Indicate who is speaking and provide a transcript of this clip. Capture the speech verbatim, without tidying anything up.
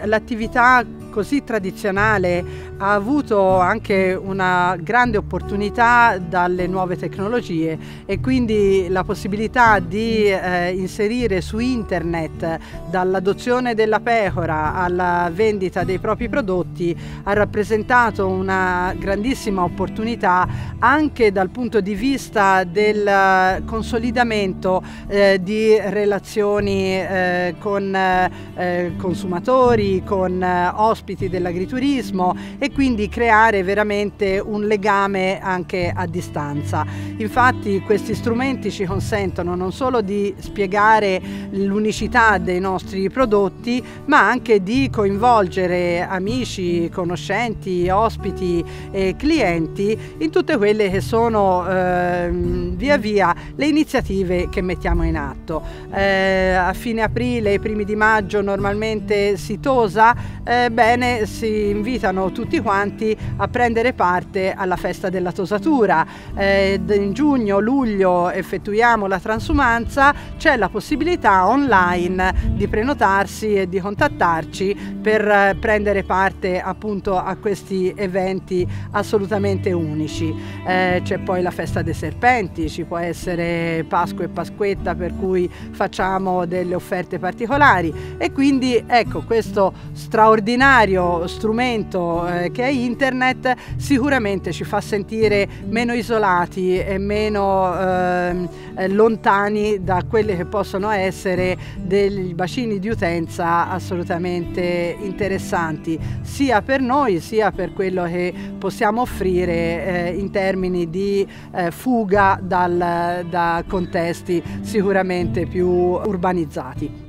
Speaker 1: l'attività così tradizionale ha avuto anche una grande opportunità dalle nuove tecnologie e quindi la possibilità di eh, inserire su internet, dall'adozione della pecora alla vendita dei propri prodotti, ha rappresentato una grandissima opportunità anche dal punto di vista del consolidamento eh, di relazioni eh, con eh, consumatori, con eh, ospiti dell'agriturismo, e quindi creare veramente un legame anche a distanza. Infatti questi strumenti ci consentono non solo di spiegare l'unicità dei nostri prodotti, ma anche di coinvolgere amici, conoscenti, ospiti e clienti in tutte quelle che sono eh, via via le iniziative che mettiamo in atto. Eh, a fine aprile, i primi di maggio normalmente si tosa, eh, bene, si invitano tutti quanti a prendere parte alla festa della tosatura. Eh, in giugno, luglio effettuiamo la transumanza, c'è la possibilità online di prenotarsi e di contattarci per prendere parte appunto a questi eventi assolutamente unici. Eh, c'è poi la festa dei serpenti, ci può essere Pasqua e Pasquetta, per cui facciamo delle offerte particolari, e quindi ecco, questo straordinario strumento eh, che è internet sicuramente ci fa sentire meno isolati e meno eh, lontani da quelle che possono essere dei bacini di utenza assolutamente interessanti, sia per noi sia per quello che possiamo offrire eh, in termini di eh, fuga dal, da contesti sicuramente più urbanizzati.